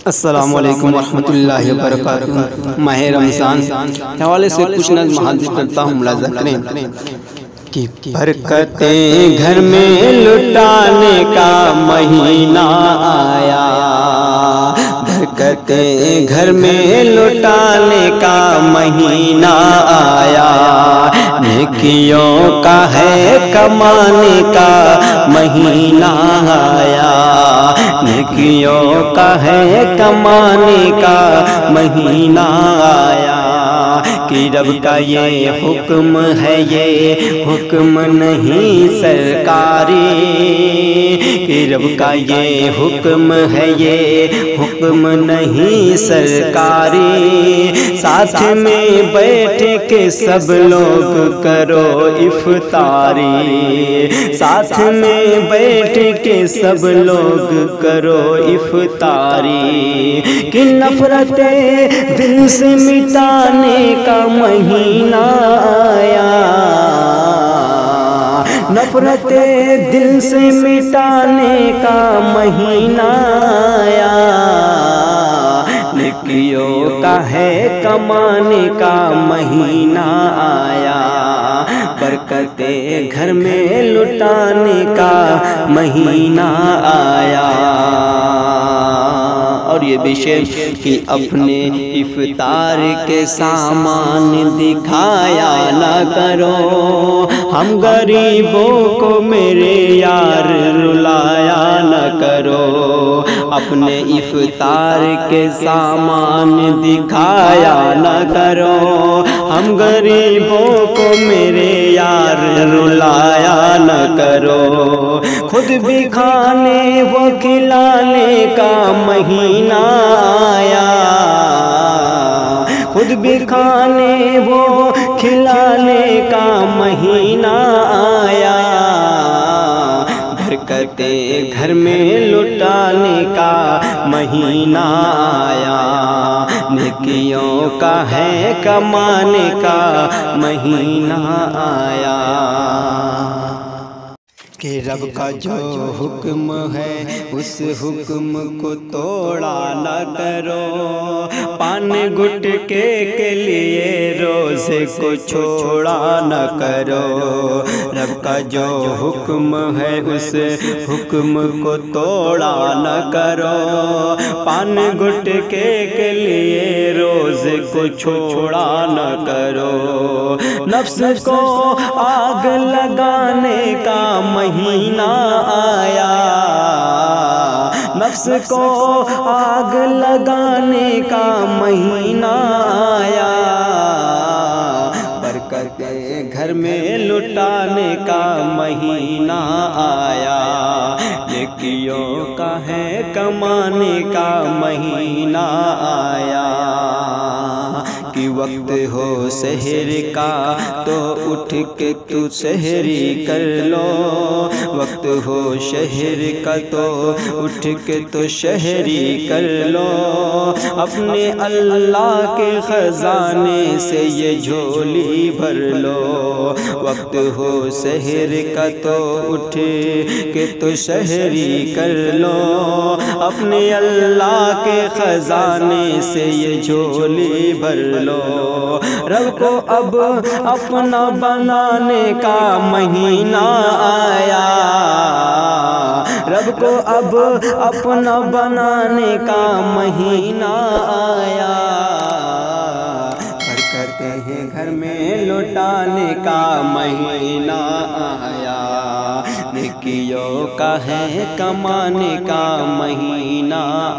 السلام علیکم ورحمۃ اللہ وبرکاتہ۔ ماہ رمضان کے حوالے سے کچھ نظم حاضر کرتا ہوں، ملاحظہ کریں کہ برکتیں گھر میں لٹانے کا مہینہ آیا، برکتیں گھر میں لٹانے کا مہینہ آیا، نیکیوں کا ہے کمانے کا مہینہ آیا، نیکیوں کا ہے کمانے کا مہینہ آیا، کہ رب کا یہ حکم ہے، یہ حکم نہیں سرکاری، کہ رب کا یہ حکم ہے، یہ حکم نہیں سرکاری، ساتھ میں بیٹھ کے سب لوگ کرو افطاری، ساتھ میں بیٹھ کے سب لوگ کرو افطاری، کہ نفرتیں دل سے مٹانے کا مہینہ آیا، نفرتیں دل سے مٹانے کا مہینہ آیا، نیکیوں کا ہے کمانے کا مہینہ آیا، برکتیں گھر میں لٹانے کا مہینہ آیا۔ اور یہ بھی شعر کہ اپنے افطار کے سامان دکھایا نہ کرو، ہم غریبوں کو میرے یار رلایا نہ کرو، اپنے افطار کے سامان دکھایا نہ کرو، ہم غریبوں کو میرے یار رلایا نہ کرو، خود بھی کھانے وہ کھلانے کا مہینہ آیا، خود بھی کھانے وہ کھلانے کا مہینہ آیا، برکتیں گھر میں لٹانے کا مہینہ آیا، نیکیوں کا ہے کمانے کا مہینہ آیا، کہ رب کا جو حکم ہے اس حکم کو توڑا نہ کرو، پان گٹکے کے لیے روزے کو چھوڑا نہ کرو، رب کا جو حکم ہے اس حکم کو توڑا نہ کرو، پان گٹکے کے لیے روزے کو چھوڑا نہ کرو، نفس کو آگ لگانے کا مہینہ آیا، نفس کو آگ لگانے کا مہینہ آیا، برکتیں گھر میں لٹانے کا مہینہ آیا، نیکیوں کا ہے کمانے کا مہینہ آیا، کہ وقت ہو سحر کا تو اٹھ کے تو سحری کر لو، وقت ہو شہر کا تو اٹھ کے تو شہری کر لو، اپنے اللہ کے خزانے سے یہ جھولی بھر لو، وقت ہو سحر کا تو اٹھ کے تو شہری کر لو، اپنے اللہ کے خزانے سے یہ جھولی بھر لو، رب کو اب اپنا بنانے کا مہینہ آیا، رب کو اب اپنا بنانے کا مہینہ آیا، برکتیں ہیں گھر میں لٹانے کا مہینہ آیا، نیکیوں کا ہے کمانے کا مہینہ